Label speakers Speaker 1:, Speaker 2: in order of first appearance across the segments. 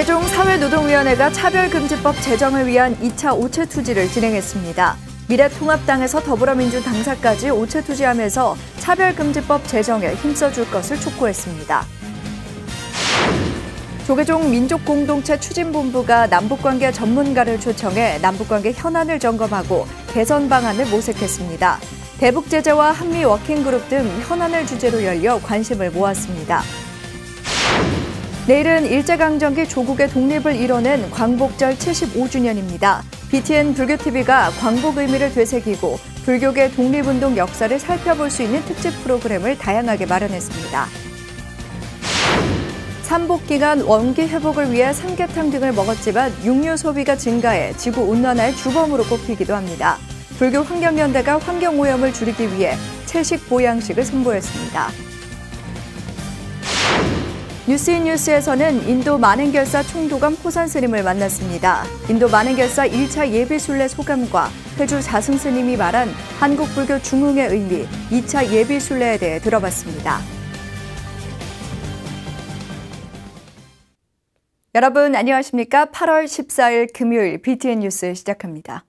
Speaker 1: 조계종 사회노동위원회가 차별금지법 제정을 위한 2차 오체투지를 진행했습니다. 미래통합당에서 더불어민주당사까지 오체투지하면서 차별금지법 제정에 힘써줄 것을 촉구했습니다. 조계종 민족공동체 추진본부가 남북관계 전문가를 초청해 남북관계 현안을 점검하고 개선 방안을 모색했습니다. 대북제재와 한미 워킹그룹 등 현안을 주제로 열려 관심을 모았습니다. 내일은 일제강점기 조국의 독립을 이뤄낸 광복절 75주년입니다. BTN 불교TV가 광복 의미를 되새기고 불교계 독립운동 역사를 살펴볼 수 있는 특집 프로그램을 다양하게 마련했습니다. 삼복기간 원기 회복을 위해 삼계탕 등을 먹었지만 육류 소비가 증가해 지구온난화의 주범으로 꼽히기도 합니다. 불교 환경연대가 환경오염을 줄이기 위해 채식 보양식을 선보였습니다. 뉴스인뉴스에서는 인도 만행결사 총도감 포산 스님을 만났습니다. 인도 만행결사 1차 예비순례 소감과 회주 자승 스님이 말한 한국 불교 중흥의 의미, 2차 예비순례에 대해 들어봤습니다. 여러분 안녕하십니까? 8월 14일 금요일 BTN 뉴스 시작합니다.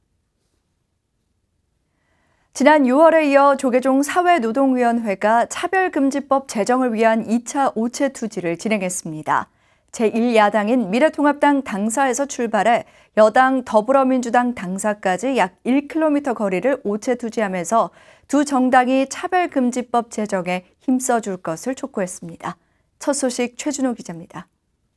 Speaker 1: 지난 6월에 이어 조계종 사회노동위원회가 차별금지법 제정을 위한 2차 오체투지를 진행했습니다. 제1야당인 미래통합당 당사에서 출발해 여당 더불어민주당 당사까지 약 1km 거리를 오체투지하면서 두 정당이 차별금지법 제정에 힘써줄 것을 촉구했습니다. 첫 소식 최준호 기자입니다.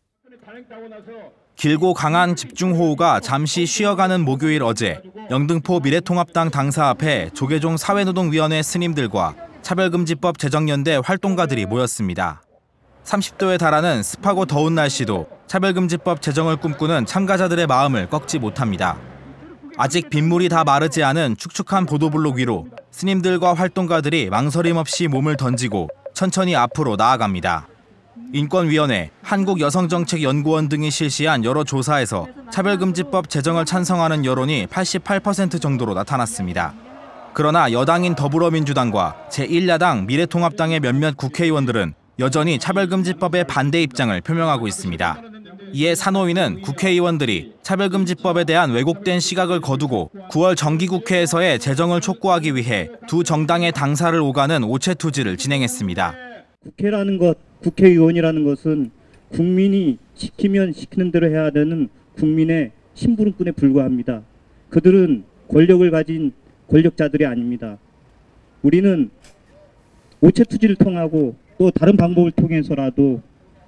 Speaker 2: 길고 강한 집중호우가 잠시 쉬어가는 목요일 어제 영등포 미래통합당 당사 앞에 조계종 사회노동위원회 스님들과 차별금지법 제정연대 활동가들이 모였습니다. 30도에 달하는 습하고 더운 날씨도 차별금지법 제정을 꿈꾸는 참가자들의 마음을 꺾지 못합니다. 아직 빗물이 다 마르지 않은 축축한 보도블록 위로 스님들과 활동가들이 망설임 없이 몸을 던지고 천천히 앞으로 나아갑니다. 인권위원회, 한국여성정책연구원 등이 실시한 여러 조사에서 차별금지법 제정을 찬성하는 여론이 88% 정도로 나타났습니다. 그러나 여당인 더불어민주당과 제1야당 미래통합당의 몇몇 국회의원들은 여전히 차별금지법의 반대 입장을 표명하고 있습니다. 이에 산호위는 국회의원들이 차별금지법에 대한 왜곡된 시각을 거두고 9월 정기국회에서의 제정을 촉구하기 위해 두 정당의 당사를 오가는 오체투지를 진행했습니다.
Speaker 3: 국회라는 것, 국회의원이라는 것은 국민이 시키면 시키는 대로 해야 되는 국민의 심부름꾼에 불과합니다. 그들은 권력을 가진 권력자들이 아닙니다. 우리는 오체투지를 통하고 또 다른 방법을 통해서라도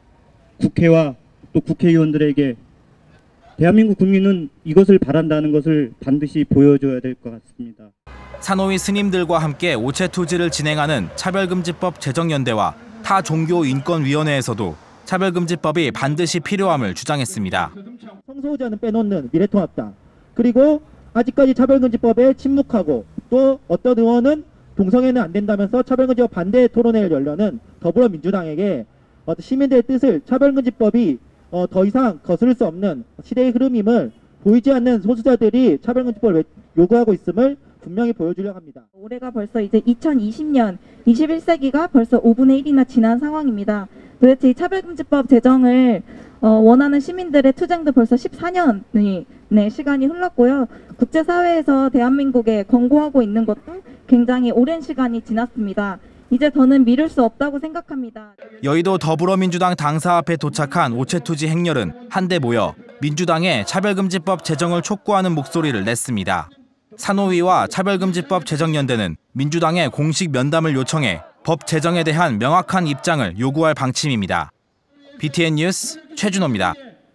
Speaker 3: 국회와 또 국회의원들에게 대한민국 국민은 이것을 바란다는 것을 반드시 보여줘야 될 것 같습니다.
Speaker 2: 산호위 스님들과 함께 오체투지를 진행하는 차별금지법 제정연대와 타 종교인권위원회에서도 차별금지법이 반드시 필요함을 주장했습니다.
Speaker 4: 성소수자는 빼놓는 미래통합당, 그리고 아직까지 차별금지법에 침묵하고 또 어떤 의원은 동성애는 안 된다면서 차별금지법 반대 토론회를 열려는 더불어민주당에게 시민들의 뜻을 차별금지법이 더 이상 거스를 수 없는 시대의 흐름임을 보이지 않는 소수자들이 차별금지법을 요구하고 있음을 분명히 보여주려고 합니다.
Speaker 5: 올해가 벌써 이제 2020년 21세기가 벌써 5분의 1이나 지난 상황입니다. 도대체 이 차별금지법 제정을 원하는 시민들의 투쟁도 벌써 14년의 시간이 흘렀고요. 국제사회에서 대한민국에 권고하고 있는 것도 굉장히 오랜 시간이 지났습니다. 이제 더는 미룰 수 없다고 생각합니다.
Speaker 2: 여의도 더불어민주당 당사 앞에 도착한 오체투지 행렬은 한데 모여 민주당의 차별금지법 제정을 촉구하는 목소리를 냈습니다. 산호위와 차별금지법 제정연대는 민주당에 공식 면담을 요청해 법 제정에 대한 명확한 입장을 요구할 방침입니다. BTN 뉴스 최준호입니다.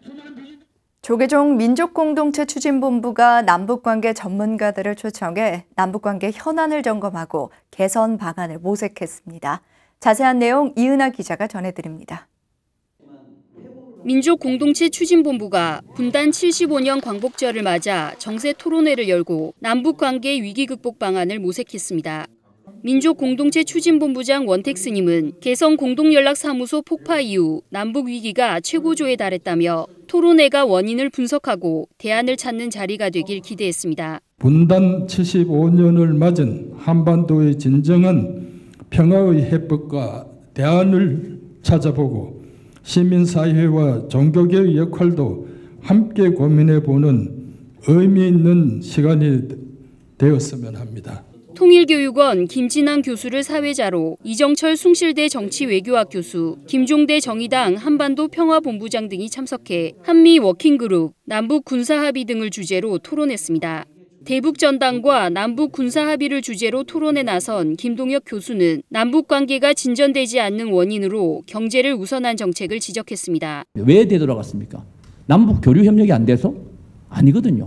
Speaker 1: 조계종 민족공동체 추진본부가 남북관계 전문가들을 초청해 남북관계 현안을 점검하고 개선 방안을 모색했습니다. 자세한 내용 이은하 기자가 전해드립니다.
Speaker 6: 민족공동체 추진본부가 분단 75년 광복절을 맞아 정세 토론회를 열고 남북관계 위기 극복 방안을 모색했습니다. 민족공동체 추진본부장 원택 스님은 개성 공동연락사무소 폭파 이후 남북 위기가 최고조에 달했다며 토론회가 원인을 분석하고 대안을 찾는 자리가 되길 기대했습니다.
Speaker 7: 분단 75년을 맞은 한반도의 진정한 평화의 해법과 대안을 찾아보고 시민사회와 종교계의 역할도 함께 고민해보는 의미 있는 시간이 되었으면 합니다.
Speaker 6: 통일교육원 김진환 교수를 사회자로 이정철 숭실대 정치외교학 교수, 김종대 정의당 한반도 평화본부장 등이 참석해 한미 워킹그룹, 남북 군사합의 등을 주제로 토론했습니다. 대북전당과 남북 군사합의를 주제로 토론에 나선 김동혁 교수는 남북관계가 진전되지 않는 원인으로 경제를 우선한 정책을 지적했습니다.
Speaker 8: 왜 되돌아갔습니까? 남북 교류 협력이 안 돼서? 아니거든요.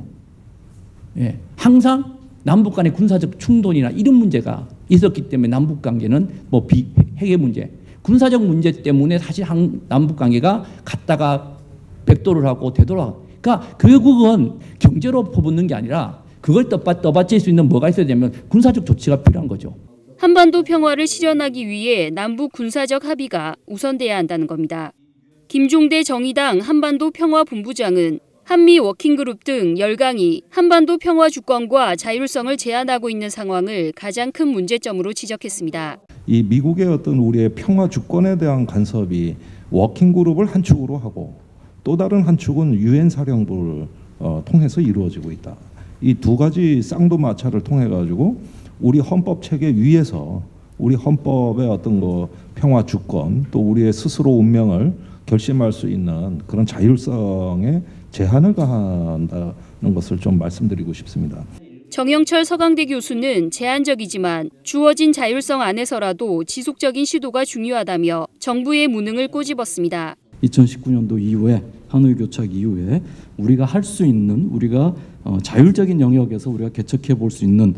Speaker 8: 예, 항상 남북 간의 군사적 충돌이나 이런 문제가 있었기 때문에 남북 관계는 핵의 문제, 군사적 문제 때문에 사실 남북 관계가 갔다가 백도를 하고 되돌아가. 그러니까 결국은 경제로 퍼붓는 게 아니라 그걸 떠받칠 수 있는 뭐가 있어야 되면 군사적 조치가 필요한 거죠.
Speaker 6: 한반도 평화를 실현하기 위해 남북 군사적 합의가 우선돼야 한다는 겁니다. 김종대 정의당 한반도 평화본부장은 한미 워킹그룹 등 10강이 한반도 평화 주권과 자율성을 제한하고 있는 상황을 가장 큰 문제점으로 지적했습니다.
Speaker 9: 이 미국의 어떤 우리의 평화 주권에 대한 간섭이 워킹그룹을 한 축으로 하고 또 다른 한 축은 유엔 사령부를 통해서 이루어지고 있다. 이 두 가지 쌍도마차를 통해 가지고 우리 헌법 체계 위에서 우리 헌법의 어떤 평화 주권 또 우리의 스스로 운명을 결심할 수 있는 그런 자율성에 제한을 가한다는 것을 좀 말씀드리고 싶습니다.
Speaker 6: 정영철 서강대 교수는 제한적이지만 주어진 자율성 안에서라도 지속적인 시도가 중요하다며 정부의 무능을 꼬집었습니다.
Speaker 10: 2019년도 이후에 하노이 교착 이후에 우리가 할 수 있는 우리가 자율적인 영역에서 우리가 개척해 볼 수 있는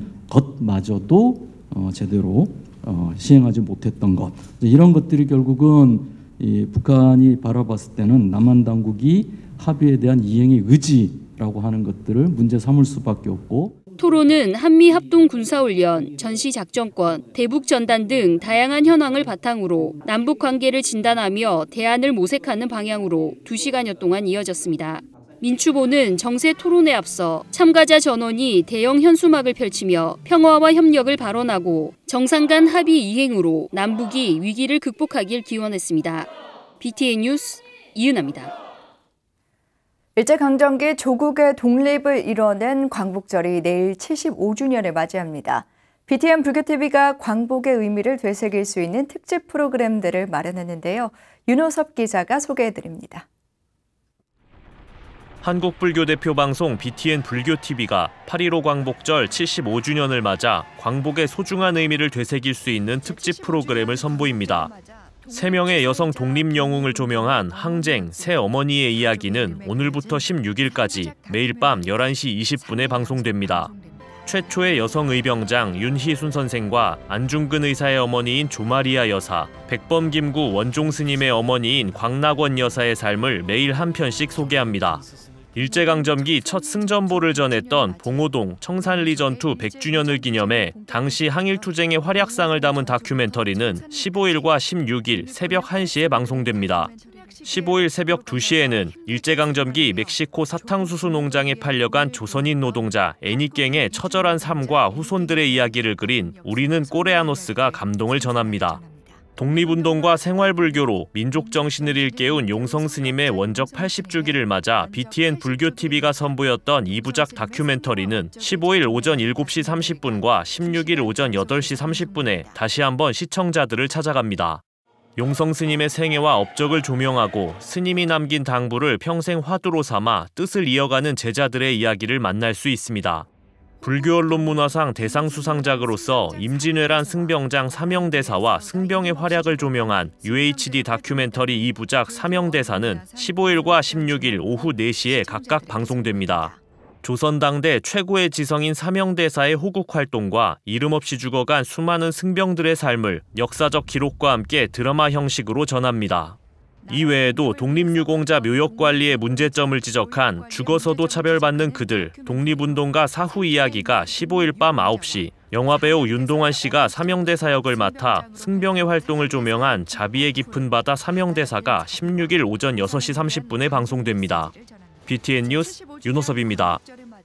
Speaker 10: 것마저도 제대로 시행하지 못했던 것, 이런 것들이 결국은 이 북한이 바라봤을 때는 남한 당국이 합의에 대한 이행의 의지라고 하는 것들을 문제 삼을 수밖에 없고.
Speaker 6: 토론은 한미 합동 군사훈련, 전시작전권, 대북전단 등 다양한 현황을 바탕으로 남북 관계를 진단하며 대안을 모색하는 방향으로 2시간여 동안 이어졌습니다. 민추보는 정세 토론에 앞서 참가자 전원이 대형 현수막을 펼치며 평화와 협력을 발언하고 정상 간 합의 이행으로 남북이 위기를 극복하길 기원했습니다. BTN 뉴스 이은하입니다.
Speaker 1: 일제강점기 조국의 독립을 이뤄낸 광복절이 내일 75주년을 맞이합니다. BTN 불교TV가 광복의 의미를 되새길 수 있는 특집 프로그램들을 마련했는데요. 윤호섭 기자가 소개해드립니다.
Speaker 11: 한국불교대표 방송 BTN 불교TV가 8.15 광복절 75주년을 맞아 광복의 소중한 의미를 되새길 수 있는 특집 프로그램을 선보입니다. 3명의 여성 독립 영웅을 조명한 항쟁 새 어머니의 이야기는 오늘부터 16일까지 매일 밤 11시 20분에 방송됩니다. 최초의 여성 의병장 윤희순 선생과 안중근 의사의 어머니인 조마리아 여사, 백범김구 원종 스님의 어머니인 광락원 여사의 삶을 매일 한 편씩 소개합니다. 일제강점기 첫 승전보를 전했던 봉오동 청산리 전투 100주년을 기념해 당시 항일투쟁의 활약상을 담은 다큐멘터리는 15일과 16일 새벽 1시에 방송됩니다. 15일 새벽 2시에는 일제강점기 멕시코 사탕수수 농장에 팔려간 조선인 노동자 애니깽의 처절한 삶과 후손들의 이야기를 그린 우리는 꼬레아노스가 감동을 전합니다. 독립운동과 생활불교로 민족정신을 일깨운 용성 스님의 원적 80주기를 맞아 BTN 불교TV가 선보였던 2부작 다큐멘터리는 15일 오전 7시 30분과 16일 오전 8시 30분에 다시 한번 시청자들을 찾아갑니다. 용성 스님의 생애와 업적을 조명하고 스님이 남긴 당부를 평생 화두로 삼아 뜻을 이어가는 제자들의 이야기를 만날 수 있습니다. 불교 언론 문화상 대상 수상작으로서 임진왜란 승병장 사명대사와 승병의 활약을 조명한 UHD 다큐멘터리 2부작 사명대사는 15일과 16일 오후 4시에 각각 방송됩니다. 조선당대 최고의 지성인 사명대사의 호국 활동과 이름 없이 죽어간 수많은 승병들의 삶을 역사적 기록과 함께 드라마 형식으로 전합니다. 이외에도 독립유공자 묘역관리의 문제점을 지적한 죽어서도 차별받는 그들, 독립운동가 사후 이야기가 15일 밤 9시, 영화배우 윤동환 씨가 사명대사 역을 맡아 승병의 활동을 조명한 자비의 깊은 바다 사명대사가 16일 오전 6시 30분에 방송됩니다. BTN 뉴스 윤호섭입니다.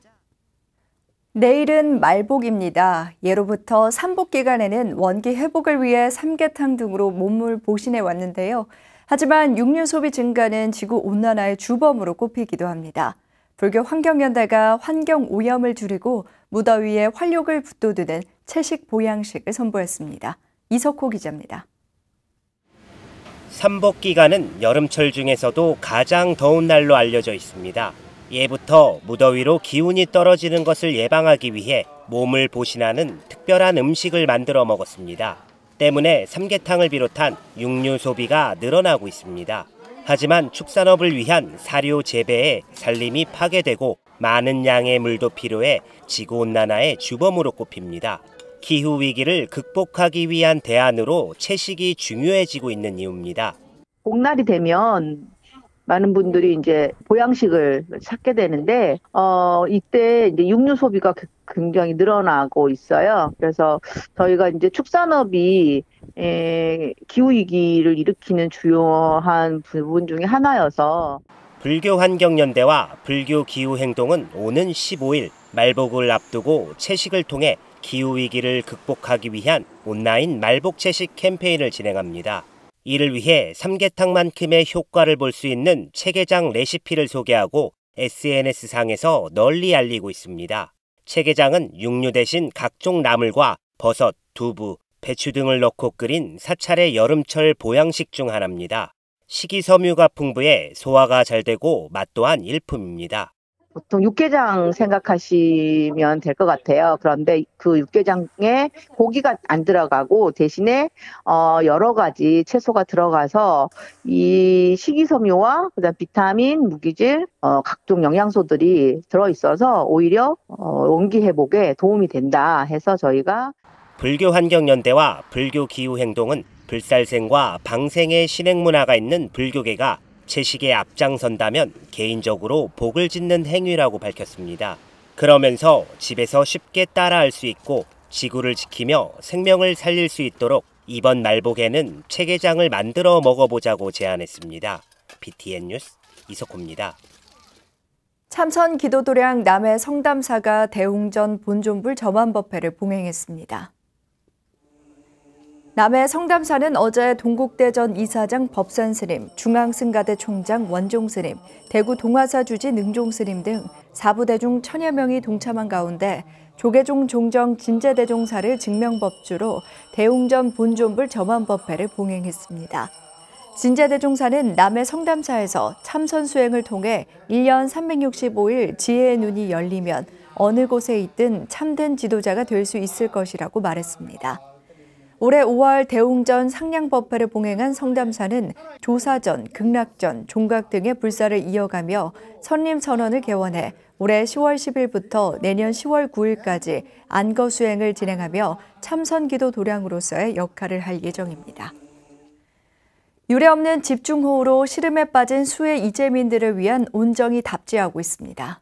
Speaker 1: 내일은 말복입니다. 예로부터 삼복 기간에는 원기 회복을 위해 삼계탕 등으로 몸을 보신해 왔는데요. 하지만 육류 소비 증가는 지구 온난화의 주범으로 꼽히기도 합니다. 불교 환경연대가 환경 오염을 줄이고 무더위에 활력을 북돋우는 채식 보양식을 선보였습니다. 이석호 기자입니다.
Speaker 12: 삼복 기간은 여름철 중에서도 가장 더운 날로 알려져 있습니다. 예부터 무더위로 기운이 떨어지는 것을 예방하기 위해 몸을 보신하는 특별한 음식을 만들어 먹었습니다. 때문에 삼계탕을 비롯한 육류 소비가 늘어나고 있습니다. 하지만 축산업을 위한 사료 재배에 산림이 파괴되고 많은 양의 물도 필요해 지구온난화의 주범으로 꼽힙니다. 기후위기를 극복하기 위한 대안으로 채식이 중요해지고 있는 이유입니다.
Speaker 13: 복날이 되면 많은 분들이 이제 보양식을 찾게 되는데, 이때 이제 육류 소비가 굉장히 늘어나고 있어요. 그래서 저희가 이제 축산업이 기후위기를 일으키는 주요한 부분 중에 하나여서
Speaker 12: 불교환경연대와 불교기후행동은 오는 15일 말복을 앞두고 채식을 통해 기후위기를 극복하기 위한 온라인 말복채식 캠페인을 진행합니다. 이를 위해 삼계탕만큼의 효과를 볼 수 있는 체계장 레시피를 소개하고 SNS상에서 널리 알리고 있습니다. 체계장은 육류 대신 각종 나물과 버섯, 두부, 배추 등을 넣고 끓인 사찰의 여름철 보양식 중 하나입니다. 식이섬유가 풍부해 소화가 잘 되고 맛 또한 일품입니다.
Speaker 13: 보통 육개장 생각하시면 될 것 같아요. 그런데 그 육개장에 고기가 안 들어가고 대신에 여러 가지 채소가 들어가서 이 식이섬유와 그다음 비타민, 무기질, 각종 영양소들이 들어있어서 오히려 원기 회복에 도움이 된다 해서 저희가
Speaker 12: 불교환경연대와 불교기후행동은 불살생과 방생의 신행문화가 있는 불교계가 채식에 앞장선다면 개인적으로 복을 짓는 행위라고 밝혔습니다. 그러면서 집에서 쉽게 따라할 수 있고 지구를 지키며 생명을 살릴 수 있도록 이번 말복에는 체계장을 만들어 먹어보자고 제안했습니다. BTN 뉴스 이석호입니다.
Speaker 1: 참선 기도도량 남해 성담사가 대웅전 본존불 점안법회를 봉행했습니다. 남해 성담사는 어제 동국대 전 이사장 법산스님, 중앙승가대 총장 원종스님, 대구 동화사 주지 능종스님 등 4부대중 1000여 명이 동참한 가운데 조계종 종정 진제대종사를 증명법주로 대웅전 본존불 점안법회를 봉행했습니다. 진제대종사는 남해 성담사에서 참선 수행을 통해 1년 365일 지혜의 눈이 열리면 어느 곳에 있든 참된 지도자가 될 수 있을 것이라고 말했습니다. 올해 5월 대웅전 상량법회를 봉행한 성담사는 조사전, 극락전, 종각 등의 불사를 이어가며 선림선언을 개원해 올해 10월 10일부터 내년 10월 9일까지 안거 수행을 진행하며 참선기도 도량으로서의 역할을 할 예정입니다. 유례없는 집중호우로 시름에 빠진 수해 이재민들을 위한 온정이 답지하고 있습니다.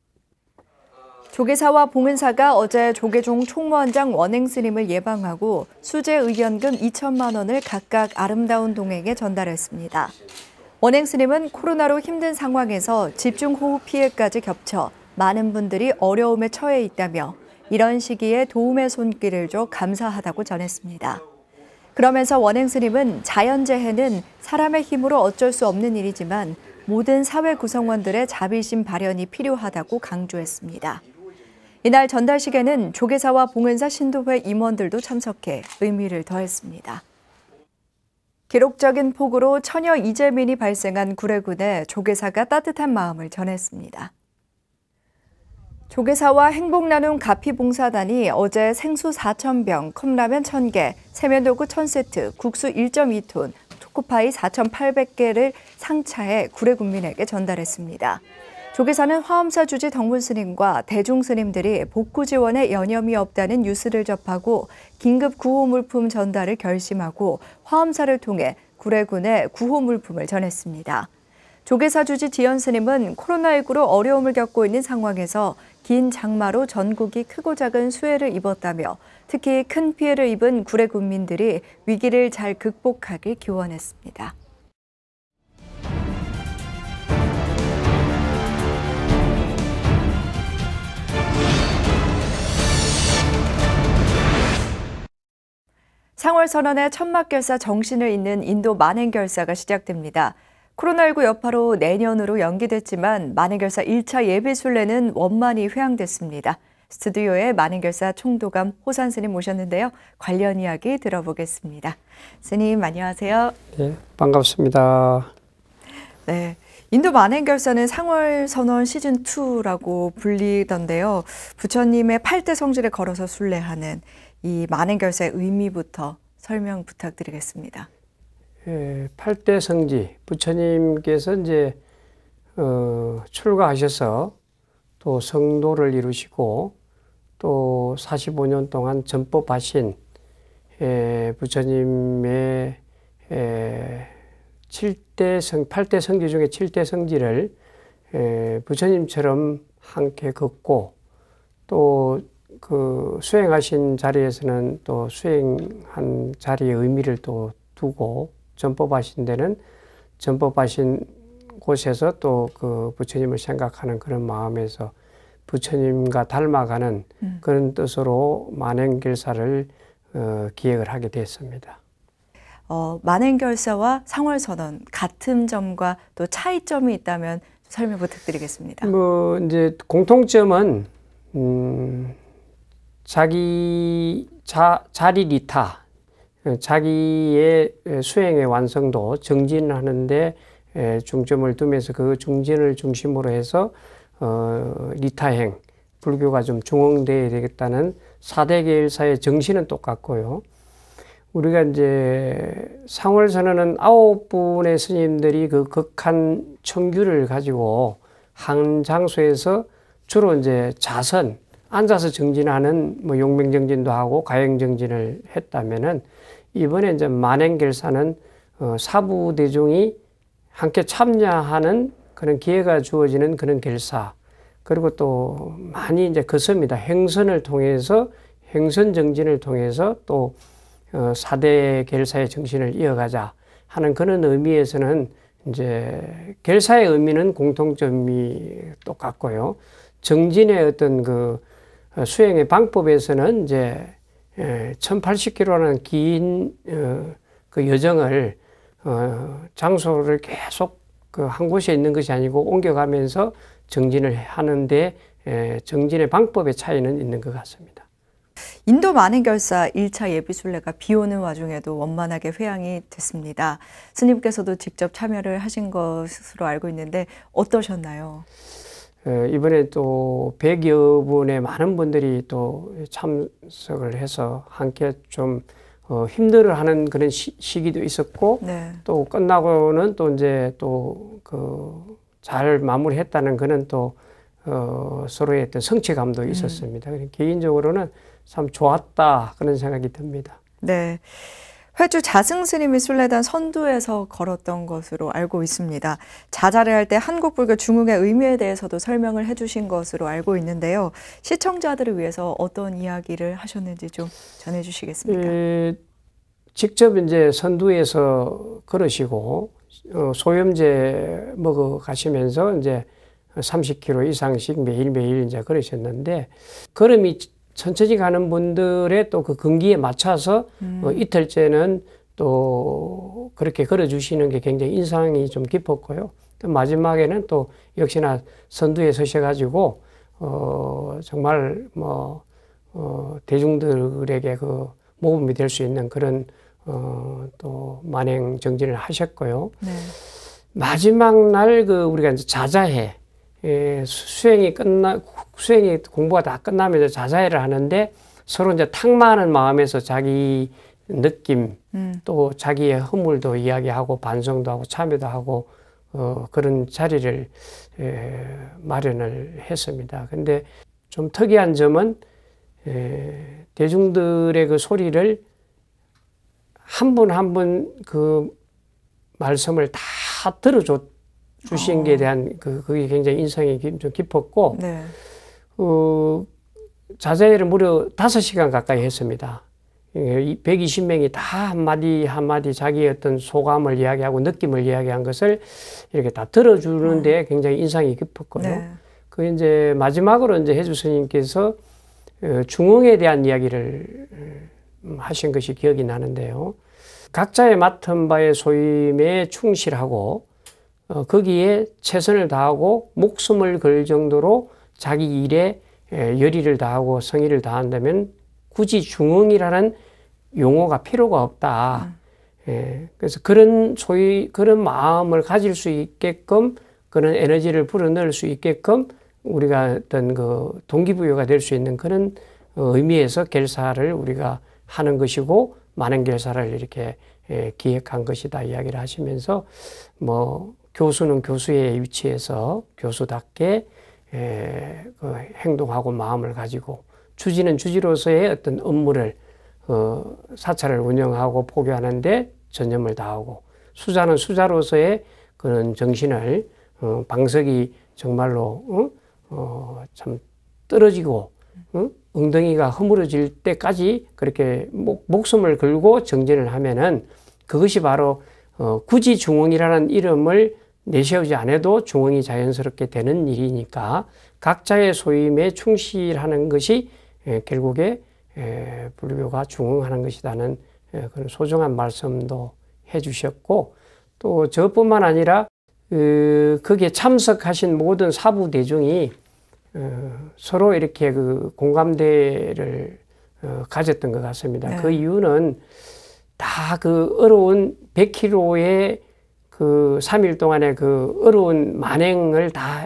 Speaker 1: 조계사와 봉은사가 어제 조계종 총무원장 원행스님을 예방하고 수재 의견금 2천만 원을 각각 아름다운 동행에 전달했습니다. 원행스님은 코로나로 힘든 상황에서 집중호우 피해까지 겹쳐 많은 분들이 어려움에 처해 있다며 이런 시기에 도움의 손길을 줘 감사하다고 전했습니다. 그러면서 원행스님은 자연재해는 사람의 힘으로 어쩔 수 없는 일이지만 모든 사회 구성원들의 자비심 발현이 필요하다고 강조했습니다. 이날 전달식에는 조계사와 봉은사 신도회 임원들도 참석해 의미를 더했습니다. 기록적인 폭우로 처녀 이재민이 발생한 구례군에 조계사가 따뜻한 마음을 전했습니다. 조계사와 행복나눔 가피봉사단이 어제 생수 4,000병, 컵라면 1,000개, 세면도구 1,000세트, 국수 1.2톤, 초코파이 4,800개를 상차해 구례군민에게 전달했습니다. 조계사는 화엄사 주지 덕문스님과 대중스님들이 복구 지원에 여념이 없다는 뉴스를 접하고 긴급 구호 물품 전달을 결심하고 화엄사를 통해 구례군에 구호 물품을 전했습니다. 조계사 주지 지연스님은 코로나19로 어려움을 겪고 있는 상황에서 긴 장마로 전국이 크고 작은 수해를 입었다며 특히 큰 피해를 입은 구례군민들이 위기를 잘 극복하길 기원했습니다. 상월선언의 천막결사 정신을 잇는 인도 만행결사가 시작됩니다. 코로나19 여파로 내년으로 연기됐지만 만행결사 1차 예비순례는 원만히 회항됐습니다. 스튜디오에 만행결사 총도감 호산 스님 모셨는데요. 관련 이야기 들어보겠습니다. 스님 안녕하세요.
Speaker 14: 네, 반갑습니다.
Speaker 1: 네, 인도 만행결사는 상월선언 시즌2라고 불리던데요. 부처님의 8대 성지를 걸어서 순례하는 이 만행결사의 의미부터 설명 부탁드리겠습니다.
Speaker 14: 예, 8대 성지, 부처님께서 이제 출가하셔서 또 성도를 이루시고 또 45년 동안 전법하신 부처님의 8대 성지 중에 7대 성지를 부처님처럼 함께 걷고 또 그 수행하신 자리에서는 또 수행한 자리의 의미를 또 두고 전법하신 데는 전법하신 곳에서 또 그 부처님을 생각하는 그런 마음에서 부처님과 닮아가는 그런 뜻으로 만행결사를 기획을 하게 됐습니다.
Speaker 1: 만행결사와 상월선언 같은 점과 또 차이점이 있다면 설명 부탁드리겠습니다.
Speaker 14: 뭐 이제 공통점은 자리 리타, 자기의 수행의 완성도 정진하는데 중점을 두면서 그 중진을 중심으로 해서 리타행, 불교가 좀 중흥되어야 되겠다는 4대 계열사의 정신은 똑같고요. 우리가 이제 상월선언은 9분의 스님들이 그 극한 청규를 가지고 한 장소에서 주로 이제 자선, 앉아서 정진하는 뭐 용맹정진도 하고 가행정진을 했다면은 이번에 이제 만행결사는 사부대중이 함께 참여하는 그런 기회가 주어지는 그런 결사, 그리고 또 많이 이제 그습니다. 행선을 통해서 행선정진을 통해서 또 4대 결사의 정신을 이어가자 하는 그런 의미에서는 이제 결사의 의미는 공통점이 똑같고요. 정진의 어떤 그 수행의 방법에서는 이제 1080km라는 긴 그 여정을 장소를 계속 그 한 곳에 있는 것이 아니고 옮겨가면서 정진을 하는데 정진의 방법의 차이는 있는 것 같습니다.
Speaker 1: 인도 만행결사 1차 예비순례가 비 오는 와중에도 원만하게 회항이 됐습니다. 스님께서도 직접 참여를 하신 것으로 알고 있는데 어떠셨나요?
Speaker 14: 이번에 또 100여 분의 많은 분들이 또 참석을 해서 함께 좀 힘들어하는 그런 시기도 있었고, 네. 또 끝나고는 또 이제 또 그 잘 마무리했다는 그런 또 서로의 어떤 성취감도 있었습니다. 개인적으로는 참 좋았다 그런 생각이 듭니다.
Speaker 1: 네. 회주 자승스님이 순례단 선두에서 걸었던 것으로 알고 있습니다. 자자를 할 때 한국불교 중흥의 의미에 대해서도 설명을 해주신 것으로 알고 있는데요. 시청자들을 위해서 어떤 이야기를 하셨는지 좀 전해주시겠습니까?
Speaker 14: 직접 이제 선두에서 걸으시고 소염제 먹어 가시면서 이제 30km 이상씩 매일매일 이제 걸으셨는데, 걸음이 천천히 가는 분들의 또 그 근기에 맞춰서 이틀째는 또 그렇게 걸어주시는 게 굉장히 인상이 좀 깊었고요. 또 마지막에는 또 역시나 선두에 서셔가지고 정말 뭐 대중들에게 그 모범이 될 수 있는 그런 또 만행 정진을 하셨고요. 네. 마지막 날 그 우리가 이제 자자해, 수행이 공부가 다 끝나면서 자자회를 하는데 서로 이제 탁마하는 마음에서 자기 느낌, 또 자기의 허물도 이야기하고 반성도 하고 참여도 하고 그런 자리를 마련을 했습니다. 근데 좀 특이한 점은 대중들의 그 소리를 한 분 한 분 그 말씀을 다 들어주신 게 대한 그게 굉장히 인상이 좀 깊었고, 네. 자자회를 무려 5시간 가까이 했습니다. 120명이 다 한마디 한마디 자기의 어떤 소감을 이야기하고 느낌을 이야기한 것을 이렇게 다 들어주는데 굉장히 인상이 깊었고요. 네. 그 이제 마지막으로 이제 해주 스님께서 중흥에 대한 이야기를 말씀하신 것이 기억이 나는데요. 각자의 맡은 바의 소임에 충실하고 거기에 최선을 다하고 목숨을 걸 정도로 자기 일에 열의를 다하고 성의를 다한다면 굳이 중흥이라는 용어가 필요가 없다. 그래서 그런 마음을 가질 수 있게끔, 그런 에너지를 불어넣을 수 있게끔 우리가 어떤 그 동기부여가 될 수 있는 그런 의미에서 결사를 우리가 하는 것이고, 많은 결사를 이렇게 기획한 것이다 이야기를 하시면서, 뭐 교수는 교수의 위치에서 교수답게 그 행동하고 마음을 가지고, 주지는 주지로서의 어떤 업무를 사찰을 운영하고 포교하는데 전념을 다하고, 수자는 수자로서의 그런 정신을 방석이 정말로 참 떨어지고 엉덩이가 허물어질 때까지 그렇게 목숨을 걸고 정진을 하면은, 그것이 바로 굳이 중흥이라는 이름을 내세우지 않아도 중흥이 자연스럽게 되는 일이니까 각자의 소임에 충실하는 것이 결국에 불교가 중흥하는 것이라는 그런 소중한 말씀도 해주셨고, 또 저뿐만 아니라 거기에 참석하신 모든 사부 대중이 서로 이렇게 그 공감대를 가졌던 것 같습니다. 네. 그 이유는 다 그 어려운 100km의 그 3일 동안의 그 어려운 만행을 다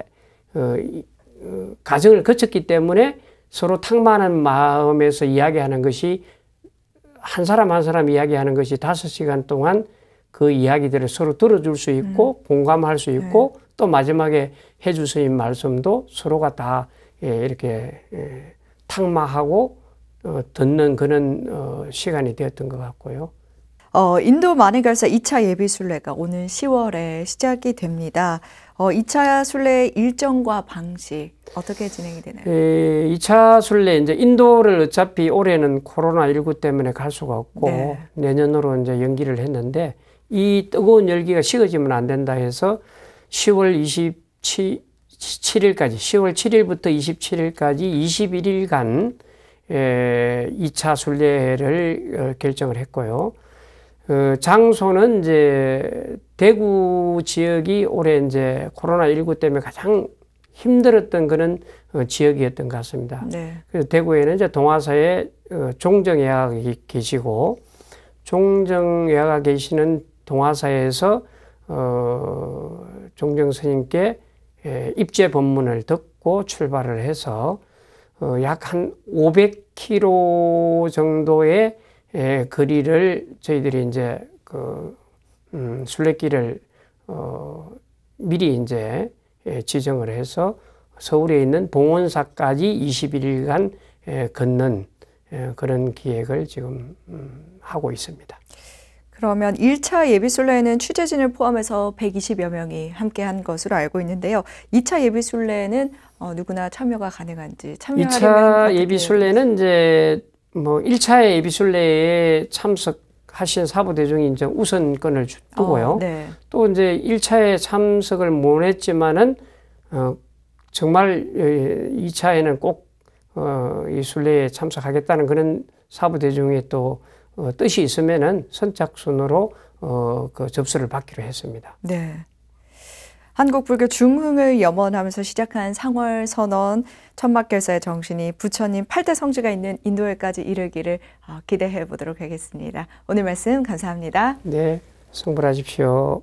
Speaker 14: 과정을 거쳤기 때문에 서로 탁만한 마음에서 이야기하는 것이, 한 사람 한 사람 이야기하는 것이 5시간 동안 그 이야기들을 서로 들어줄 수 있고 공감할 수 있고, 또 마지막에 해주신 말씀도 서로가 다 이렇게 탁마하고 듣는 그런 시간이 되었던 것 같고요.
Speaker 1: 인도 만행결사 2차 예비순례가 오는 10월에 시작이 됩니다. 2차 순례 일정과 방식 어떻게 진행이 되나요?
Speaker 14: 2차 순례, 이제 인도를 어차피 올해는 코로나19 때문에 갈 수가 없고 내년으로 이제 연기를 했는데, 이 뜨거운 열기가 식어지면 안 된다 해서 10월 27일까지, 10월 7일부터 27일까지 21일간 2차 순례를 결정을 했고요. 장소는 이제 대구 지역이 올해 이제 코로나19 때문에 가장 힘들었던 그런 지역이었던 것 같습니다. 그래서 대구에는 이제 동화사에 종정예화가 계시고, 종정예화가 계시는 동화사에서 종정 스님께 입제 법문을 듣고 출발을 해서 약 한 500km 정도의 거리를 저희들이 이제 그 순례길을 미리 이제 지정을 해서 서울에 있는 봉원사까지 21일간 걷는 그런 기획을 지금 하고 있습니다.
Speaker 1: 그러면 1차 예비순례에는 취재진을 포함해서 120여 명이 함께한 것으로 알고 있는데요. 2차 예비순례는 누구나 참여가 가능한지, 참여하려면
Speaker 14: 2차 예비순례는 이제 뭐 1차 예비순례에 참석하신 사부대중이 이제 우선권을 두고요. 또 이제 1차에 참석을 못 했지만은 정말 2차에는 꼭 이 순례에 참석하겠다는 그런 사부대중의 또 뜻이 있으면은 선착순으로 그 접수를 받기로 했습니다.
Speaker 1: 네. 한국불교 중흥을 염원하면서 시작한 상월선언, 천막결사의 정신이 부처님 8대 성지가 있는 인도에까지 이르기를 기대해 보도록 하겠습니다. 오늘 말씀 감사합니다.
Speaker 14: 네, 성불하십시오.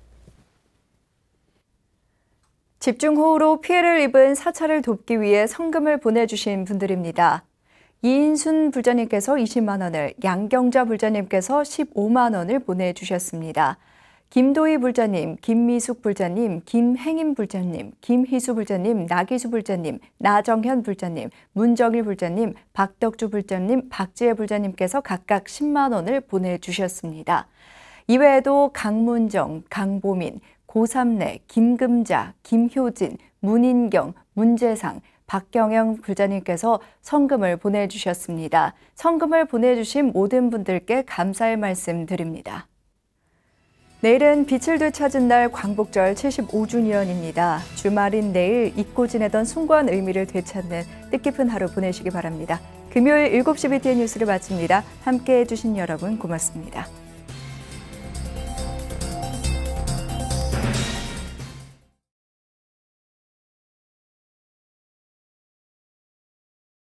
Speaker 1: 집중호우로 피해를 입은 사찰을 돕기 위해 성금을 보내주신 분들입니다. 이인순 불자님께서 20만 원을, 양경자 불자님께서 15만 원을 보내주셨습니다. 김도희 불자님, 김미숙 불자님, 김행임 불자님, 김희수 불자님, 나기수 불자님, 나정현 불자님, 문정일 불자님, 박덕주 불자님, 박지혜 불자님께서 각각 10만 원을 보내주셨습니다. 이외에도 강문정, 강보민, 고삼래, 김금자, 김효진, 문인경, 문재상, 박경영 불자님께서 성금을 보내주셨습니다. 성금을 보내주신 모든 분들께 감사의 말씀 드립니다. 내일은 빛을 되찾은 날 광복절 75주년입니다. 주말인 내일 잊고 지내던 숭고한 의미를 되찾는 뜻깊은 하루 보내시기 바랍니다. 금요일 7시 BTN 뉴스를 마칩니다. 함께해 주신 여러분 고맙습니다.